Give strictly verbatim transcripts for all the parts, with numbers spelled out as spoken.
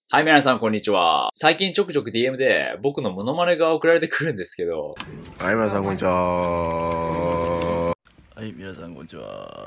はい、皆さん、こんにちは。最近ちょくちょく ディーエム で僕のモノマネが送られてくるんですけど。 はい、皆さん、こんにちは。 はい、皆さん、こんにち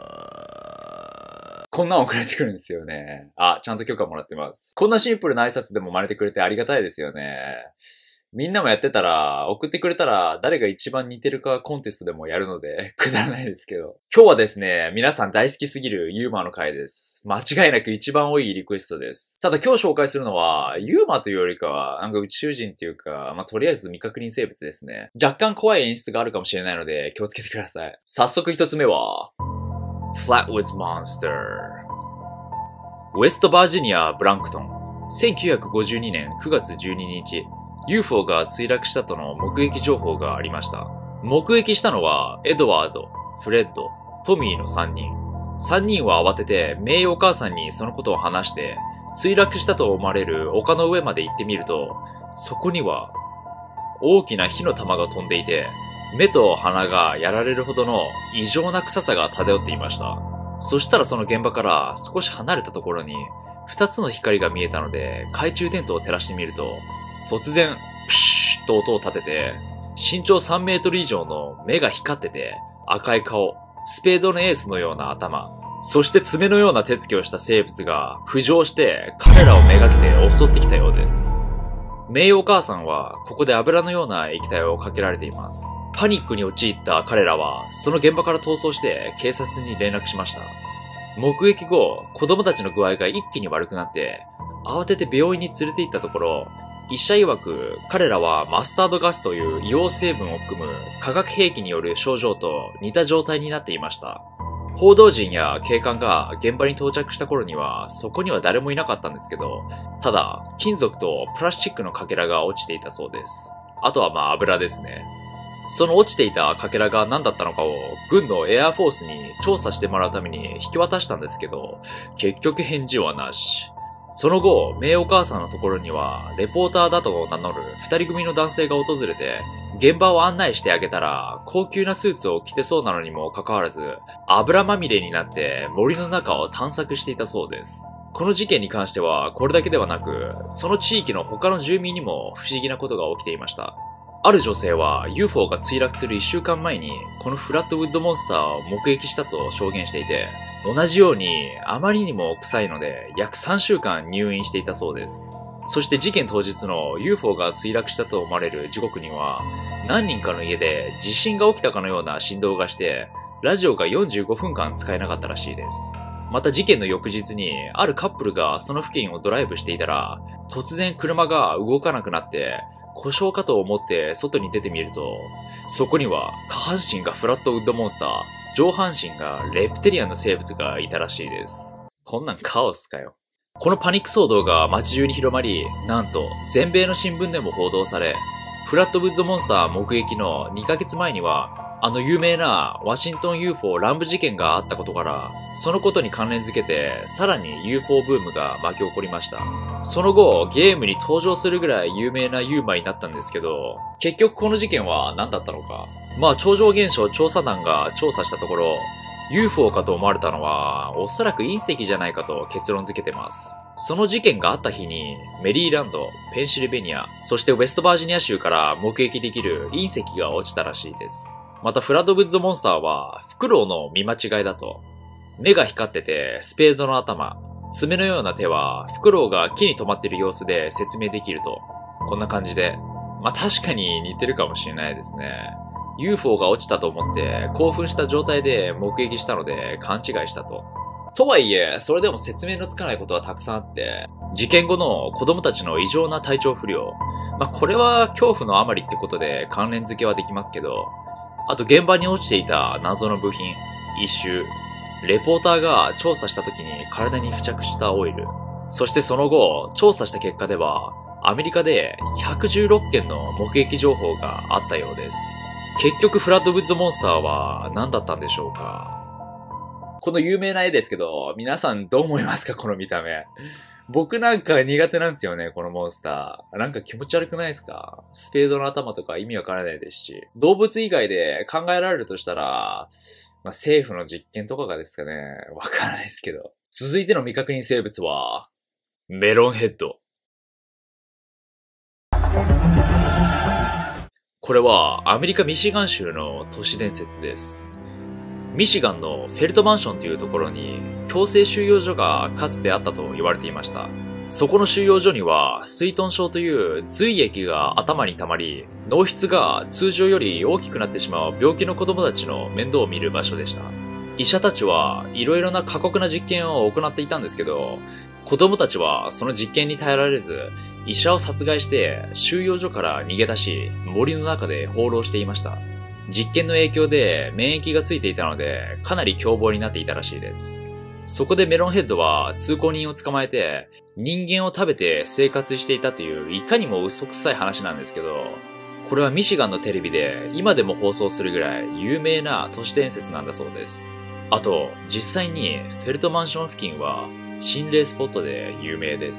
は。 こんなん送られてくるんですよね。あ、ちゃんと許可もらってます。こんなシンプルな挨拶でも真似てくれてありがたいですよね。みんなもやってたら、送ってくれたら誰が一番似てるかコンテストでもやるので、くだらないですけど。今日はですね、皆さん大好きすぎるユーマの回です。間違いなく一番多いリクエストです。ただ今日紹介するのは、ユーマというよりかは、なんか宇宙人っていうか、まあ、とりあえず未確認生物ですね。若干怖い演出があるかもしれないので、気をつけてください。早速一つ目は、Flatwoods Monster。ウェストバージニア・ブランクトン。せんきゅうひゃくごじゅうにねんくがつじゅうににち。ユーフォー が墜落したとの目撃情報がありました。目撃したのは、エドワード、フレッド、トミーのさんにん。さんにんは慌てて、名誉お母さんにそのことを話して、墜落したと思われる丘の上まで行ってみると、そこには、大きな火の玉が飛んでいて、目と鼻がやられるほどの異常な臭さが漂っていました。そしたらその現場から少し離れたところに、二つの光が見えたので、懐中電灯を照らしてみると、突然、プシュッと音を立てて、身長さんメートル以上の目が光ってて、赤い顔、スペードのエースのような頭、そして爪のような手つきをした生物が浮上して彼らをめがけて襲ってきたようです。名誉お母さんはここで油のような液体をかけられています。パニックに陥った彼らはその現場から逃走して警察に連絡しました。目撃後、子供たちの具合が一気に悪くなって、慌てて病院に連れて行ったところ、医者曰く、彼らはマスタードガスという硫黄成分を含む化学兵器による症状と似た状態になっていました。報道陣や警官が現場に到着した頃には、そこには誰もいなかったんですけど、ただ、金属とプラスチックのかけらが落ちていたそうです。あとはまあ油ですね。その落ちていたかけらが何だったのかを軍のエアフォースに調査してもらうために引き渡したんですけど、結局返事はなし。その後、名お母さんのところには、レポーターだと名乗る二人組の男性が訪れて、現場を案内してあげたら、高級なスーツを着てそうなのにもかかわらず、油まみれになって森の中を探索していたそうです。この事件に関しては、これだけではなく、その地域の他の住民にも不思議なことが起きていました。ある女性は ユーフォー が墜落するいっしゅうかんまえに、このフラットウッドモンスターを目撃したと証言していて、同じようにあまりにも臭いので約さんしゅうかん入院していたそうです。そして事件当日の ユーフォー が墜落したと思われる時刻には、何人かの家で地震が起きたかのような振動がして、ラジオがよんじゅうごふんかん使えなかったらしいです。また事件の翌日にあるカップルがその付近をドライブしていたら、突然車が動かなくなって、故障かと思って外に出てみると、そこには下半身がフラットウッドモンスター、上半身がレプテリアンの生物がいたらしいです。こんなんカオスかよ。このパニック騒動が街中に広まり、なんと全米の新聞でも報道され、フラットウッドモンスター目撃のにかげつまえには、あの有名なワシントン ユーフォー 乱舞事件があったことから、そのことに関連づけて、さらに ユーフォー ブームが巻き起こりました。その後、ゲームに登場するぐらい有名なユーマになったんですけど、結局この事件は何だったのか。まあ、超常現象調査団が調査したところ、ユーフォー かと思われたのは、おそらく隕石じゃないかと結論付けてます。その事件があった日に、メリーランド、ペンシルベニア、そしてウェストバージニア州から目撃できる隕石が落ちたらしいです。またフラットウッドモンスターは、フクロウの見間違いだと。目が光ってて、スペードの頭、爪のような手は、フクロウが木に止まっている様子で説明できると。こんな感じで。まあ、確かに似てるかもしれないですね。ユーフォー が落ちたと思って興奮した状態で目撃したので勘違いしたと。とはいえ、それでも説明のつかないことはたくさんあって、事件後の子供たちの異常な体調不良。まあ、これは恐怖のあまりってことで関連付けはできますけど、あと現場に落ちていた謎の部品、異臭、レポーターが調査した時に体に付着したオイル。そしてその後、調査した結果では、アメリカでひゃくじゅうろっけんの目撃情報があったようです。結局フラットウッドモンスターは何だったんでしょうか。この有名な絵ですけど、皆さんどう思いますかこの見た目。僕なんか苦手なんですよね、このモンスター。なんか気持ち悪くないですか？スペードの頭とか意味わからないですし。動物以外で考えられるとしたら、まあ、政府の実験とかがですかね。わからないですけど。続いての未確認生物は、メロンヘッド。 これはアメリカミシガン州の都市伝説です。ミシガンのフェルトマンションというところに強制収容所がかつてあったと言われていました。そこの収容所には水遁症という髄液が頭に溜まり、脳室が通常より大きくなってしまう病気の子供たちの面倒を見る場所でした。医者たちはいろいろな過酷な実験を行っていたんですけど、子供たちはその実験に耐えられず、医者を殺害して収容所から逃げ出し、森の中で放浪していました。実験の影響で免疫がついていたので、かなり凶暴になっていたらしいです。そこでメロンヘッドは通行人を捕まえて、人間を食べて生活していたといういかにも嘘くさい話なんですけど、これはミシガンのテレビで今でも放送するぐらい有名な都市伝説なんだそうです。あと、実際にフェルトマンション付近は心霊スポットで有名です。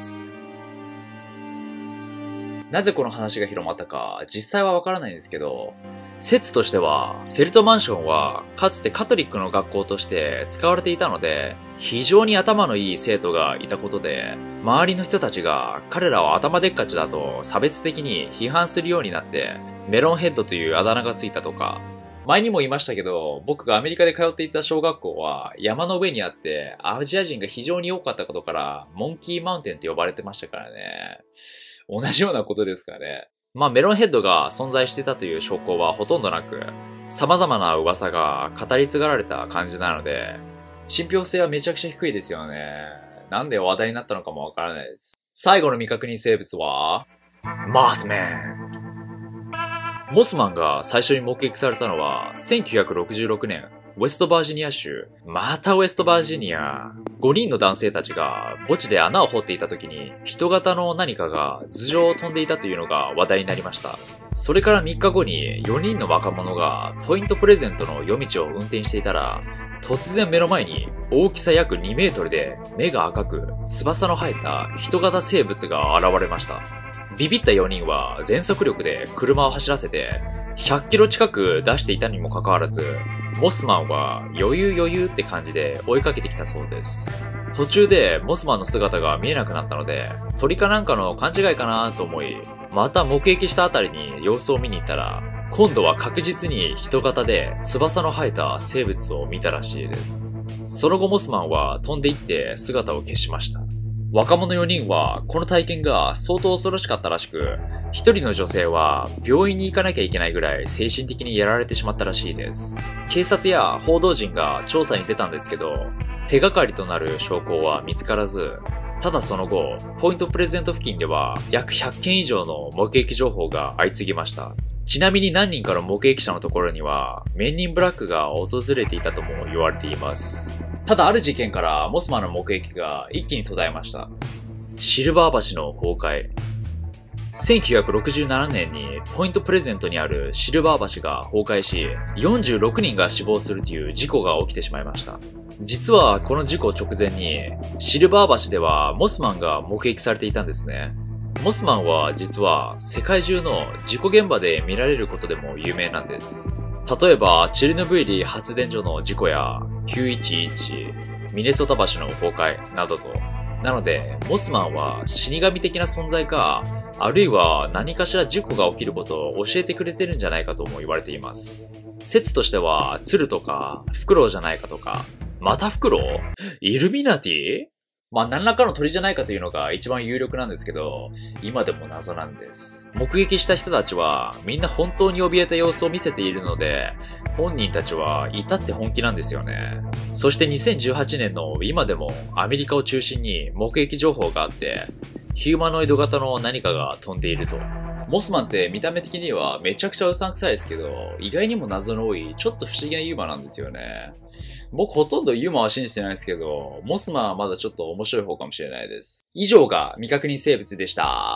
なぜこの話が広まったか実際はわからないんですけど、説としては、フェルトマンションはかつてカトリックの学校として使われていたので、非常に頭のいい生徒がいたことで、周りの人たちが彼らを頭でっかちだと差別的に批判するようになって、メロンヘッドというあだ名がついたとか、前にも言いましたけど、僕がアメリカで通っていた小学校は山の上にあって、アジア人が非常に多かったことから、モンキーマウンテンって呼ばれてましたからね。同じようなことですかね。まあメロンヘッドが存在してたという証拠はほとんどなく、様々な噂が語り継がれた感じなので、信憑性はめちゃくちゃ低いですよね。なんで話題になったのかもわからないです。最後の未確認生物は、モスマン。モスマンが最初に目撃されたのはせんきゅうひゃくろくじゅうろくねん、ウェストバージニア州。またウェストバージニア。ごにんの男性たちが墓地で穴を掘っていた時に人型の何かが頭上を飛んでいたというのが話題になりました。それからみっかごによにんの若者がポイントプレゼントの夜道を運転していたら、突然目の前に大きさ約にメートルで目が赤く翼の生えた人型生物が現れました。ビビったよにんは全速力で車を走らせてひゃっキロ近く出していたにもかかわらず、モスマンは余裕余裕って感じで追いかけてきたそうです。途中でモスマンの姿が見えなくなったので、鳥かなんかの勘違いかなと思い、また目撃したあたりに様子を見に行ったら、今度は確実に人型で翼の生えた生物を見たらしいです。その後モスマンは飛んでいって姿を消しました。若者よにんはこの体験が相当恐ろしかったらしく、一人の女性は病院に行かなきゃいけないぐらい精神的にやられてしまったらしいです。警察や報道陣が調査に出たんですけど、手がかりとなる証拠は見つからず、ただその後、ポイントプレゼント付近では約ひゃっけん以上の目撃情報が相次ぎました。ちなみに何人かの目撃者のところには、メンニンブラックが訪れていたとも言われています。ただある事件からモスマンの目撃が一気に途絶えました。シルバー橋の崩壊。せんきゅうひゃくろくじゅうななねんにポイントプレゼントにあるシルバー橋が崩壊し、よんじゅうろくにんが死亡するという事故が起きてしまいました。実はこの事故直前に、シルバー橋ではモスマンが目撃されていたんですね。モスマンは実は世界中の事故現場で見られることでも有名なんです。例えば、チェルノブイリ発電所の事故やきゅういちいち、ミネソタ橋の崩壊などと。なので、モスマンは死神的な存在か、あるいは何かしら事故が起きることを教えてくれてるんじゃないかとも言われています。説としては、鶴とか、フクロウじゃないかとか、またフクロウ？イルミナティ？まあ何らかの鳥じゃないかというのが一番有力なんですけど、今でも謎なんです。目撃した人たちはみんな本当に怯えた様子を見せているので、本人たちは至って本気なんですよね。そしてにせんじゅうはちねんの今でもアメリカを中心に目撃情報があって、ヒューマノイド型の何かが飛んでいると。モスマンって見た目的にはめちゃくちゃうさんくさいですけど、意外にも謎の多いちょっと不思議なユーマなんですよね。僕ほとんどユーマは信じてないですけど、モスマンはまだちょっと面白い方かもしれないです。以上が未確認生物でした。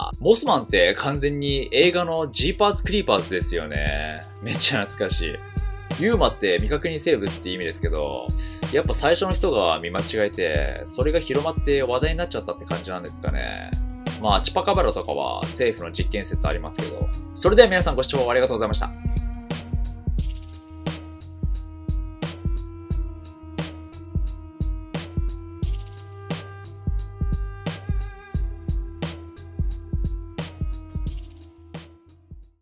モスマンって完全に映画のジーパーズクリーパーズですよね。めっちゃ懐かしい。ユーマって未確認生物って意味ですけど、やっぱ最初の人が見間違えて、それが広まって話題になっちゃったって感じなんですかね。まあ、チュパカバラとかは政府の実験説ありますけど。それでは皆さんご視聴ありがとうございました。